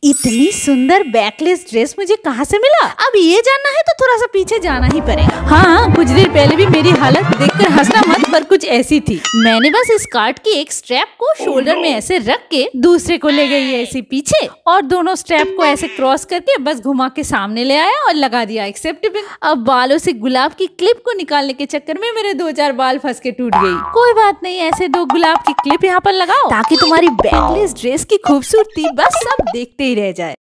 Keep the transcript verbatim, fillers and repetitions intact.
इतनी सुंदर backless dress मुझे कहाँ से मिला? अब ये जानना है तो थोड़ा सा पीछे जाना ही पड़ेगा। हाँ, कुछ देर पहले भी मेरी हालत देखकर हंसना मत, पर कुछ ऐसी थी। मैंने बस इस स्कर्ट की एक स्ट्रैप को शोल्डर में ऐसे रख के दूसरे को ले गई ऐसे पीछे, और दोनों स्ट्रैप को ऐसे क्रॉस करके बस घुमा के सामने ले आया और लगा दिया एक्सेप्टेबल। अब बालों से गुलाब की क्लिप को निकालने के चक्कर में मेरे दो चार बाल फंस के टूट गई। कोई बात नहीं, ऐसे दो गुलाब की क्लिप यहाँ पर लगाओ ताकि तुम्हारी बैकलेस ड्रेस की खूबसूरती बस सब देखते ही रह जाए।